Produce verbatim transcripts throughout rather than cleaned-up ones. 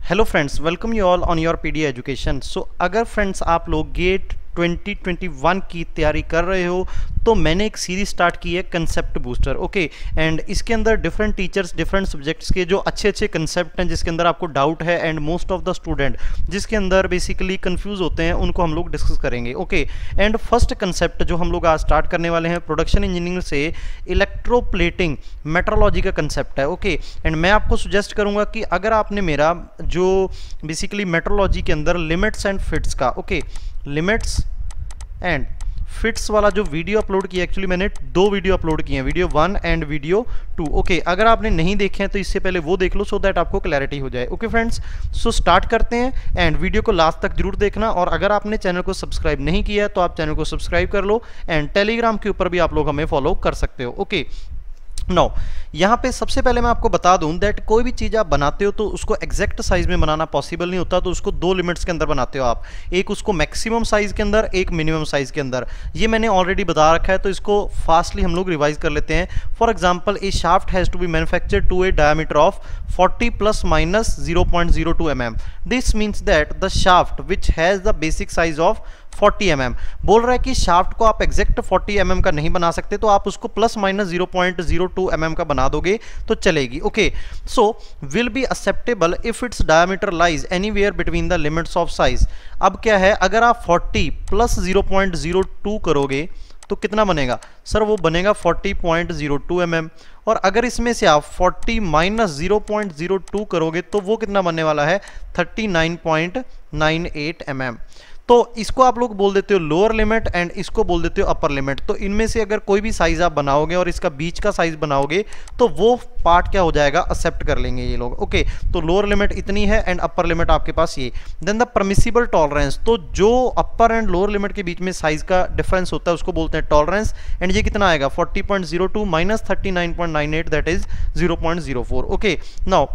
Hello friends, welcome you all on your PD education. So अगर friends आप लोग gate twenty twenty one की तैयारी कर रहे हो तो मैंने एक सीरीज स्टार्ट की है कंसेप्ट बूस्टर। ओके, एंड इसके अंदर डिफरेंट टीचर्स डिफरेंट सब्जेक्ट्स के जो अच्छे अच्छे कंसेप्ट हैं जिसके अंदर आपको डाउट है and most of the student जिसके अंदर बेसिकली कंफ्यूज होते हैं उनको हम लोग डिस्कस करेंगे। ओके, एंड फर्स्ट कंसेप्ट जो हम लोग आज स्टार्ट करने वाले हैं प्रोडक्शन इंजीनियरिंग से इलेक्ट्रोप्लेटिंग मेट्रोलॉजी का कंसेप्ट है। ओके, एंड मैं आपको सुजेस्ट करूंगा कि अगर आपने मेरा जो बेसिकली मेट्रोलॉजी के अंदर लिमिट्स एंड फिट्स का ओके लिमिट्स एंड फिट्स वाला जो वीडियो अपलोड किया, एक्चुअली मैंने दो वीडियो अपलोड किए हैं, video one and video two. Okay, अगर आपने नहीं देखे हैं तो इससे पहले वो देख लो सो दैट आपको क्लैरिटी हो जाए। ओके फ्रेंड्स, सो स्टार्ट करते हैं एंड वीडियो को लास्ट तक जरूर देखना। और अगर आपने चैनल को सब्सक्राइब नहीं किया है तो आप चैनल को सब्सक्राइब कर लो एंड टेलीग्राम के ऊपर भी आप लोग हमें फॉलो कर सकते हो। ओके, नो यहाँ पे सबसे पहले मैं आपको बता दूं दैट कोई भी चीज़ आप बनाते हो तो उसको एग्जैक्ट साइज में बनाना पॉसिबल नहीं होता, तो उसको दो लिमिट्स के अंदर बनाते हो आप, एक उसको मैक्सिमम साइज के अंदर, एक मिनिमम साइज के अंदर। ये मैंने ऑलरेडी बता रखा है तो इसको फास्टली हम लोग रिवाइज कर लेते हैं। For example, a shaft has to be manufactured to a diameter of forty plus minus zero point zero two m m. This means that the shaft which has the basic size of forty m m. बोल रहा है कि shaft को आप exact forty m m का नहीं बना सकते, तो आप उसको plus minus zero point zero two m m का बना दोगे तो चलेगी। Okay, so will be acceptable if its diameter lies anywhere between the limits of size. अब क्या है, अगर आप forty plus zero point zero two करोगे तो कितना बनेगा सर? वो बनेगा forty point zero two m m. और अगर इसमें से आप forty minus zero point zero two करोगे तो वो कितना बनने वाला है? Thirty nine point nine eight m m. तो इसको आप लोग बोल देते हो लोअर लिमिट एंड इसको बोल देते हो अपर लिमिट। तो इनमें से अगर कोई भी साइज आप बनाओगे और इसका बीच का साइज बनाओगे तो वो पार्ट क्या हो जाएगा? एक्सेप्ट कर लेंगे ये लोग। ओके, तो लोअर लिमिट इतनी है एंड अपर लिमिट आपके पास ये। देन द परमिसिबल टॉलरेंस, तो जो अपर एंड लोअर लिमिट के बीच में साइज का डिफरेंस होता है उसको बोलते हैं टॉलरेंस। एंड ये कितना आएगा? Forty point zero two minus thirty nine point nine eight, that is zero point zero four. Okay, now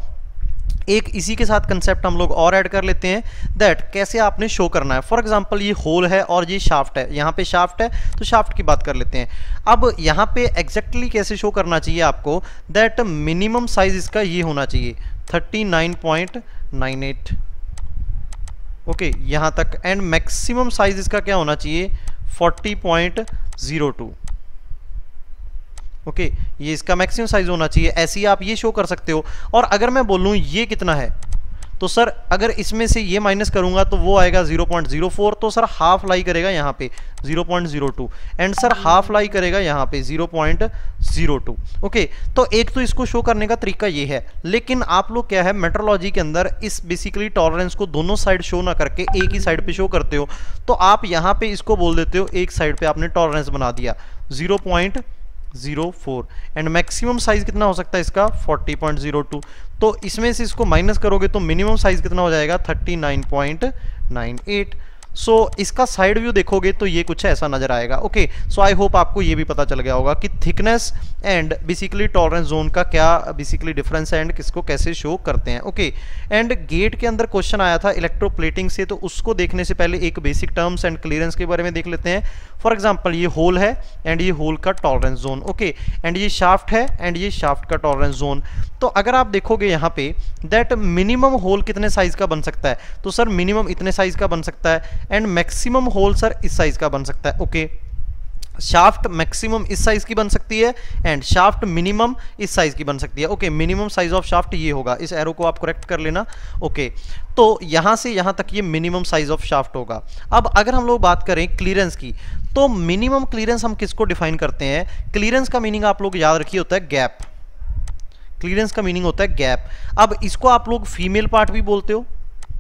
एक इसी के साथ कंसेप्ट हम लोग और ऐड कर लेते हैं दैट कैसे आपने शो करना है। फॉर एग्जांपल, ये होल है और ये शाफ्ट है, यहाँ पे शाफ्ट है तो शाफ्ट की बात कर लेते हैं। अब यहाँ पे एग्जैक्टली कैसे शो करना चाहिए आपको दैट मिनिमम साइज इसका ये होना चाहिए thirty nine point nine eight. Okay, यहाँ तक। एंड मैक्सिमम साइज इसका क्या होना चाहिए? Forty point zero two. Okay, ये इसका मैक्सिमम साइज होना चाहिए। ऐसे ही आप ये शो कर सकते हो। और अगर मैं बोलूँ ये कितना है तो सर अगर इसमें से ये माइनस करूंगा तो वो आएगा जीरो पॉइंट जीरो फोर, तो सर हाफ लाई करेगा यहाँ पे zero point zero two and sir half lie करेगा यहाँ पे zero point zero two. Okay, तो एक तो इसको शो करने का तरीका ये है, लेकिन आप लोग क्या है मेट्रोलॉजी के अंदर इस बेसिकली टॉलरेंस को दोनों साइड शो ना करके एक ही साइड पे शो करते हो। तो आप यहाँ पे इसको बोल देते हो, एक साइड पे आपने टॉलरेंस बना दिया zero point zero four and maximum size कितना हो सकता है इसका? Forty point zero two. तो इसमें से इसको माइनस करोगे तो मिनिमम साइज कितना हो जाएगा? Thirty nine point nine eight. So so, इसका साइड व्यू देखोगे तो ये कुछ ऐसा नजर आएगा। ओके, सो आई होप आपको ये भी पता चल गया होगा कि thickness and basically tolerance zone का क्या बेसिकली डिफरेंस है एंड किसको कैसे शो करते हैं। ओके, एंड गेट के अंदर क्वेश्चन आया था इलेक्ट्रोप्लेटिंग से, तो उसको देखने से पहले एक बेसिक टर्म्स एंड क्लियरेंस के बारे में देख लेते हैं। फॉर एग्जाम्पल, ये होल है एंड ये होल का टॉलरेंस जोन। ओके, एंड ये शाफ्ट है एंड ये शाफ्ट का टॉलरेंस जोन। तो अगर आप देखोगे यहाँ पे दैट मिनिमम होल कितने साइज का बन सकता है, तो सर मिनिमम इतने साइज का बन सकता है एंड मैक्सिमम होल सर इस साइज का बन सकता है। ओके, शाफ्ट मैक्सिमम इस साइज की बन सकती है एंड शाफ्ट मिनिमम इस साइज की बन सकती है। Okay, minimum size of shaft ये होगा, इस एरो को आप करेक्ट कर लेना। ओके, तो यहां से यहां तक ये मिनिमम साइज ऑफ शाफ्ट होगा। अब अगर हम लोग बात करें क्लियरेंस की, तो मिनिमम क्लियरेंस हम किसको डिफाइन करते हैं? क्लियरेंस का मीनिंग आप लोग याद रखिए होता है गैप। क्लियरेंस का मीनिंग होता है गैप। अब इसको आप लोग फीमेल पार्ट भी बोलते हो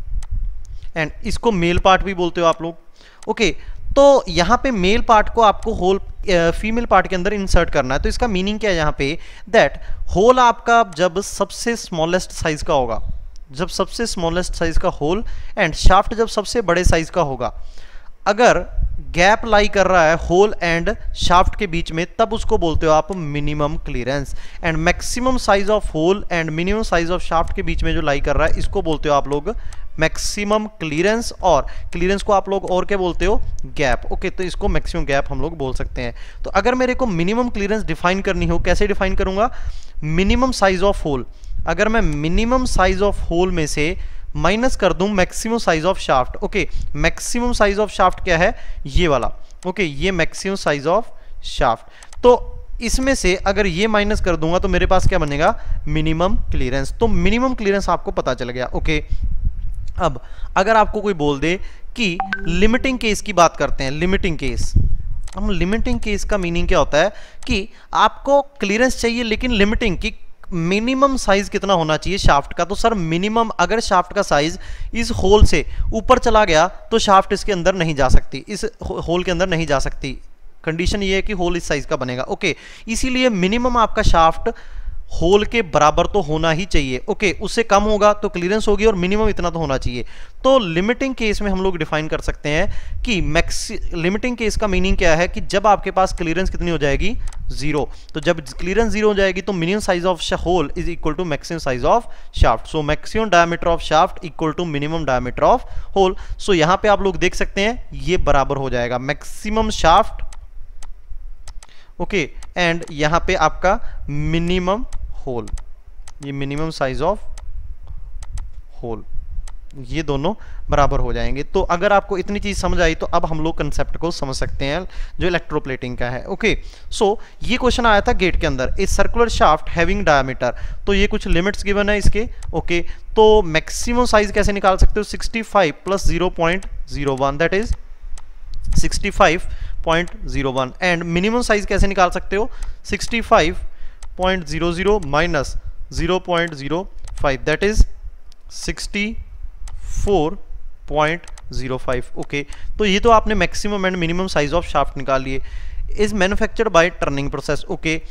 एंड इसको मेल पार्ट भी बोलते हो आप लोग। ओके, तो यहाँ पे मेल पार्ट को आपको होल फीमेल पार्ट के अंदर इंसर्ट करना है। तो इसका मीनिंग क्या है यहाँ पे दैट होल आपका जब सबसे स्मॉलेस्ट साइज का होगा, जब सबसे स्मॉलेस्ट साइज का होल एंड शाफ्ट जब सबसे बड़े साइज का होगा, अगर गैप लाई कर रहा है होल एंड शाफ्ट के बीच में तब उसको बोलते हो आप minimum clearance. And maximum size of hole and minimum size of shaft के बीच में जो लाई कर रहा है इसको बोलते हो आप लोग मैक्सिमम क्लियरेंस। और क्लियरेंस को आप लोग और क्या बोलते हो? गैप। ओके, तो इसको मैक्सिमम गैप हम लोग बोल सकते हैं। तो अगर मेरे को मिनिमम क्लियरेंस डिफाइन करनी हो, कैसे डिफाइन करूंगा? मिनिमम साइज ऑफ होल, अगर मैं मिनिमम साइज ऑफ होल में से माइनस कर दूं maximum size of shaft. Okay, maximum size of shaft क्या है, ये वाला। ओके, ये मैक्सिमम साइज ऑफ शाफ्ट। तो इसमें से अगर ये माइनस कर दूंगा तो मेरे पास क्या बनेगा, मिनिमम क्लियरेंस। तो मिनिमम क्लियरेंस आपको पता चल गया। ओके, अब अगर आपको कोई बोल दे कि लिमिटिंग केस की बात करते हैं, लिमिटिंग केस, हम लिमिटिंग केस का मीनिंग क्या होता है कि आपको क्लियरेंस चाहिए लेकिन लिमिटिंग की मिनिमम साइज कितना होना चाहिए शाफ्ट का। तो सर मिनिमम, अगर शाफ्ट का साइज इस होल से ऊपर चला गया तो शाफ्ट इसके अंदर नहीं जा सकती, इस होल के अंदर नहीं जा सकती। कंडीशन ये है कि होल इस साइज का बनेगा। ओके, इसीलिए मिनिमम आपका शाफ्ट होल के बराबर तो होना ही चाहिए। ओके, उससे कम होगा तो क्लियरेंस होगी और मिनिमम इतना तो होना चाहिए। तो लिमिटिंग केस में हम लोग डिफाइन कर सकते हैं कि मैक्स लिमिटिंग केस का मीनिंग क्या है कि जब आपके पास क्लियरेंस कितनी हो जाएगी, जीरो। तो जब क्लियरेंस जीरो हो जाएगी तो minimum size of hole is equal to maximum size of shaft. So maximum diameter of shaft equal to minimum diameter of hole. So यहां पे आप लोग देख सकते हैं ये बराबर हो जाएगा मैक्सिमम शाफ्ट, ओके, एंड यहां पे आपका मिनिमम होल, ये मिनिमम साइज ऑफ होल, ये दोनों बराबर हो जाएंगे। तो अगर आपको इतनी चीज समझ आई तो अब हम लोग कंसेप्ट को समझ सकते हैं जो इलेक्ट्रोप्लेटिंग का है। ओके, सो ये क्वेश्चन आया था गेट के अंदर, a circular shaft having diameter. तो ये कुछ लिमिट्स गिवन है इसके। ओके, तो मैक्सिमम साइज कैसे निकाल सकते हो, sixty five plus zero point zero one, that is sixty five point zero one. And minimum size कैसे निकाल सकते हो, sixty five point zero zero minus zero point zero five, that is sixty four point zero five. Okay, तो ये तो आपने maximum and minimum size of shaft निकाल लिए। Is manufactured by turning process. Okay,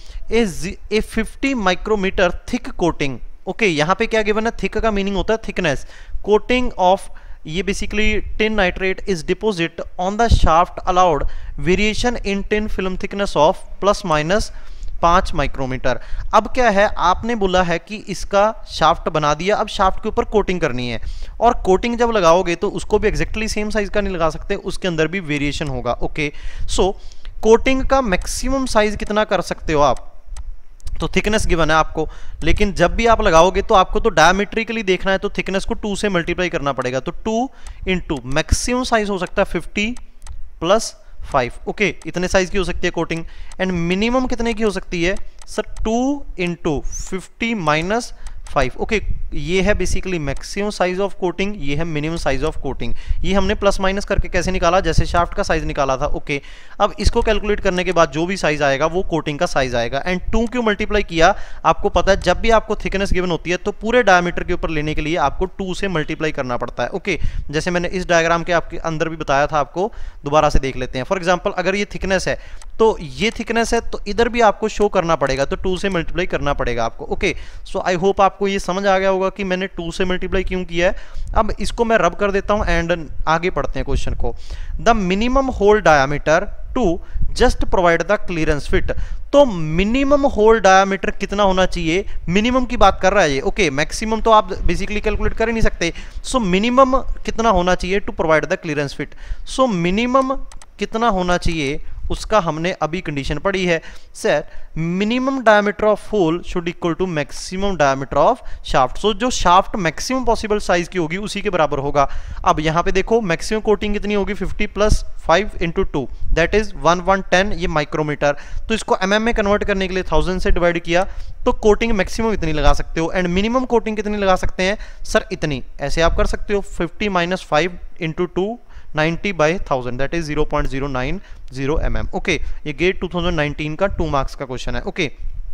a fifty micrometer thick coating. Okay, यहाँ पे क्या given है, थिक का मीनिंग होता है थिकनेस। कोटिंग ऑफ, ये basically tin nitrate is deposit on the shaft allowed variation in tin film thickness of plus minus पाँच micrometer. अब क्या है, आपने बोला है कि इसका शाफ्ट बना दिया, अब शाफ्ट के ऊपर कोटिंग करनी है, और कोटिंग जब लगाओगे तो उसको भी एग्जैक्टली सेम साइज का नहीं लगा सकते, उसके अंदर भी वेरिएशन होगा। ओके, सो कोटिंग का मैक्सिमम साइज कितना कर सकते हो आप, तो थिकनेस गिवन है आपको, लेकिन जब भी आप लगाओगे तो आपको तो डायमेट्रिकली देखना है, तो थिकनेस को टू से मल्टीप्लाई करना पड़ेगा। तो टू इंटू मैक्सिमम साइज हो सकता है फिफ्टी प्लस फाइव। ओके, इतने साइज की हो सकती है कोटिंग। एंड मिनिमम कितने की हो सकती है sir, two into fifty minus five. Okay, ये है basically maximum size of coating, ये है मिनिमम साइज ऑफ कोटिंग। ये हमने प्लस माइनस करके कैसे निकाला, जैसे शाफ्ट का साइज निकाला था। ओके, अब इसको कैलकुलेट करने के बाद जो भी साइज आएगा वो कोटिंग का साइज आएगा। एंड टू क्यों मल्टीप्लाई किया, आपको पता है जब भी आपको थिकनेस गिवन होती है तो पूरे डायमीटर के ऊपर लेने के लिए आपको टू से मल्टीप्लाई करना पड़ता है। ओके, जैसे मैंने इस डायग्राम के आपके अंदर भी बताया था, आपको दोबारा से देख लेते हैं। फॉर एग्जाम्पल, अगर ये थिकनेस है तो ये थिकनेस है, तो इधर भी आपको शो करना पड़ेगा, तो टू से मल्टीप्लाई करना पड़ेगा आपको। ओके, सो आई होप आपको ये समझ आ गया होगा कि मैंने टू से मल्टीप्लाई क्यों किया है। अब इसको मैं रब कर देता हूं एंड आगे पढ़ते हैं क्वेश्चन को। The minimum hole diameter to just provide the clearance fit. तो मिनिमम होल डायमीटर कितना होना चाहिए, मिनिमम की बात कर रहा है ये। ओके, मैक्सिमम तो आप बेसिकली कैलकुलेट कर ही नहीं सकते। सो so, मिनिमम कितना होना चाहिए to provide the clearance fit. So minimum कितना होना चाहिए उसका हमने अभी कंडीशन पढ़ी है, sir minimum diameter of hole should equal to maximum diameter of shaft. So जो शाफ्ट मैक्सिमम पॉसिबल साइज की होगी उसी के बराबर होगा। अब यहाँ पे देखो मैक्सिमम कोटिंग कितनी होगी, fifty plus five into two, that is one one ten, ये माइक्रोमीटर। तो इसको एम एम में कन्वर्ट करने के लिए थाउजेंड से डिवाइड किया, तो कोटिंग मैक्सिमम इतनी लगा सकते हो। एंड मिनिमम कोटिंग कितनी लगा सकते हैं सर, इतनी। ऐसे आप कर सकते हो, fifty minus five into two, ninety by thousand, that is zero point zero nine zero m m. Okay, ये गेट टू थाउजेंड नाइनटीन का टू मार्क्स का क्वेश्चन है। ओके,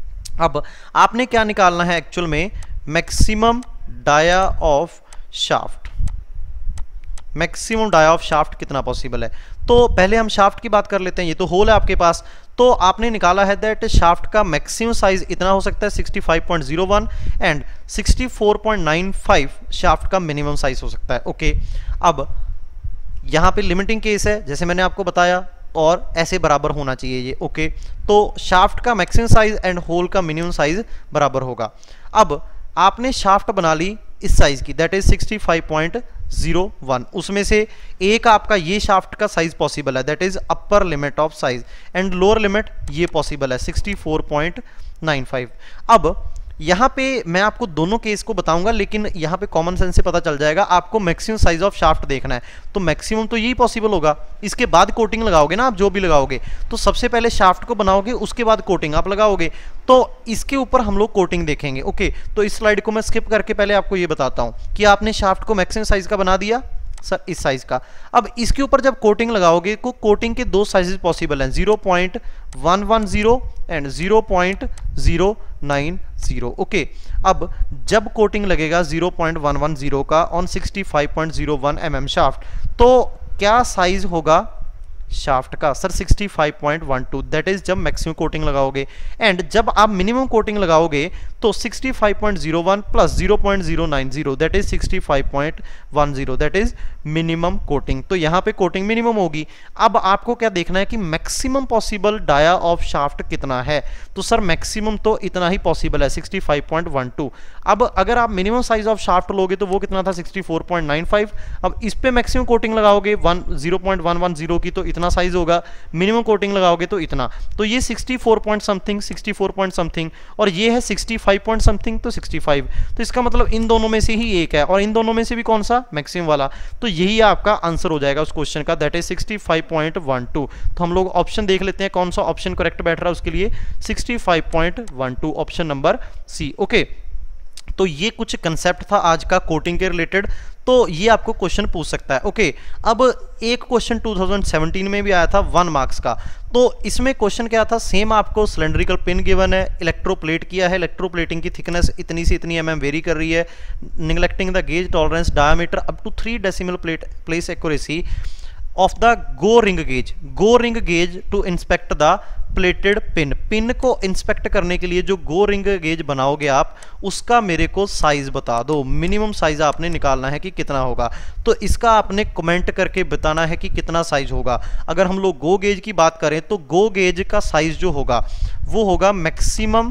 अब आपने क्या निकालना है एक्चुअल में, maximum dia of shaft. Maximum dia of shaft कितना पॉसिबल है, तो पहले हम शाफ्ट की बात कर लेते हैं। ये तो होल है आपके पास, तो आपने निकाला है दैट शाफ्ट का मैक्सिमम साइज इतना हो सकता है sixty five point zero one and sixty four point nine five shaft का मिनिमम साइज हो सकता है। ओके, अब यहाँ पे लिमिटिंग केस है जैसे मैंने आपको बताया, और ऐसे बराबर होना चाहिए ये। ओके, तो शाफ्ट का मैक्सिमम साइज एंड होल का मिनिमम साइज बराबर होगा। अब आपने शाफ्ट बना ली इस साइज की, that is sixty five point zero one, उसमें से एक आपका ये शाफ्ट का साइज पॉसिबल है, that is upper limit of size, and lower limit ये पॉसिबल है sixty four point nine five. अब यहाँ पे मैं आपको दोनों केस को बताऊंगा, लेकिन यहाँ पे कॉमन सेंस से पता चल जाएगा। आपको मैक्सिमम साइज ऑफ शाफ्ट देखना है, तो मैक्सिमम तो यही पॉसिबल होगा। इसके बाद कोटिंग लगाओगे ना आप, जो भी लगाओगे तो सबसे पहले शाफ्ट को बनाओगे, उसके बाद कोटिंग आप लगाओगे, तो इसके ऊपर हम लोग कोटिंग देखेंगे। ओके, तो इस स्लाइड को मैं स्किप करके पहले आपको ये बताता हूँ कि आपने शाफ्ट को मैक्सिमम साइज का बना दिया सर, इस साइज का। अब इसके ऊपर जब कोटिंग लगाओगे तो कोटिंग के दो साइजेस पॉसिबल हैं, zero point one one zero and zero point zero nine zero. Okay, अब जब कोटिंग लगेगा zero point one one zero का on sixty five point zero one m m shaft, तो क्या साइज होगा शाफ्ट का sir? Sixty five point one two, that is जब maximum coating लगाओगे। एंड जब आप मिनिमम कोटिंग लगाओगे तो sixty five point zero one plus zero point zero nine zero, that is sixty five point one zero, that is minimum coating. तो यहाँ पे coating minimum होगी। अब आपको क्या देखना है कि maximum possible dia of shaft कितना है, तो सर मैक्सिमम तो इतना ही पॉसिबल है, sixty five point one two. अब अगर आप मिनिमम साइज ऑफ शाफ्ट लोगे तो वो कितना था, sixty four point nine five. अब इस पे मैक्सिमम कोटिंग लगाओगे one zero point one one zero की, तो इतना साइज होगा, मिनिमम कोटिंग लगाओगे तो इतना, तो ये sixty four point something, sixty four point something, और ये है सिक्सटी फाइव पॉइंट समथिंग, तो सिक्सटी फाइव। तो इसका मतलब इन दोनों में से ही एक है, और इन दोनों में से भी कौन सा, मैक्सिमम वाला। तो यही आपका आंसर हो जाएगा उस क्वेश्चन का, that is sixty five point one two. तो हम लोग ऑप्शन देख लेते हैं कौन सा ऑप्शन करेक्ट बैठ रहा है उसके लिए, sixty five point one two, option number C. Okay, तो ये कुछ कंसेप्ट था आज का कोटिंग के रिलेटेड, तो ये आपको क्वेश्चन पूछ सकता है। ओके, अब एक क्वेश्चन टू थाउजेंड सेवनटीन में भी आया था वन मार्क्स का, तो इसमें क्वेश्चन क्या था, सेम आपको सिलेंड्रिकल पिन गिवन है, इलेक्ट्रोप्लेट किया है, इलेक्ट्रोप्लेटिंग की थिकनेस इतनी से इतनी एम एम वेरी कर रही है, neglecting the gauge tolerance diameter up to three decimal plate place accuracy of the go ring gauge, go ring gauge to inspect the plated pin, pin को inspect करने के लिए जो गो रिंग गेज बनाओगे आप, उसका मेरे को साइज बता दो, मिनिमम साइज आपने निकालना है कि कितना होगा। तो इसका आपने कमेंट करके बताना है कि कितना साइज होगा। अगर हम लोग गो गेज की बात करें तो गो गेज का साइज जो होगा वो होगा मैक्सिमम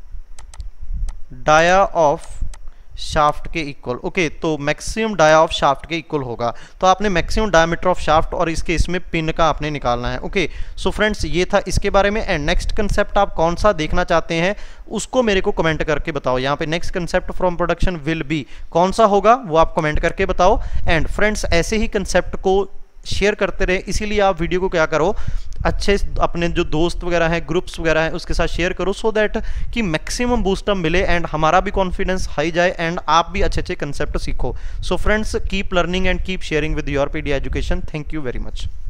डाया ऑफ शाफ्ट के इक्वल। ओके, तो मैक्सिमम डाया ऑफ शाफ्ट के इक्वल होगा, तो आपने मैक्सिमम डायमीटर ऑफ शाफ्ट और इसके इसमें पिन का आपने निकालना है। ओके, सो फ्रेंड्स ये था इसके बारे में। एंड नेक्स्ट कंसेप्ट आप कौन सा देखना चाहते हैं उसको मेरे को कमेंट करके बताओ। यहाँ पे next concept from production will be कौन सा होगा वो आप कमेंट करके बताओ। एंड फ्रेंड्स ऐसे ही कंसेप्ट को शेयर करते रहे, इसीलिए आप वीडियो को क्या करो, अच्छे अपने जो दोस्त वगैरह हैं, ग्रुप्स वगैरह हैं, उसके साथ शेयर करो, सो दैट कि मैक्सिमम बूस्टअप मिले एंड हमारा भी कॉन्फिडेंस हाई जाए एंड आप भी अच्छे अच्छे कंसेप्ट सीखो। So friends keep learning and keep sharing with your PD education. Thank you very much.